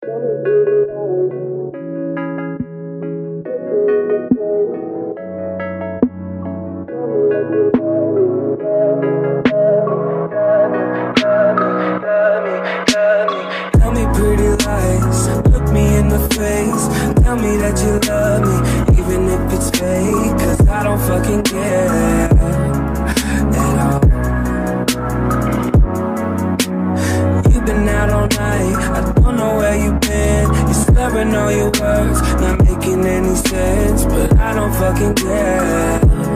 Tell me pretty lies, look me in the face. Tell me that you love me, even if it's fake. Cause I don't fucking care at all. You've been out all night, I don't know where you've been. You're slurring all your words, not making any sense. But I don't fucking care.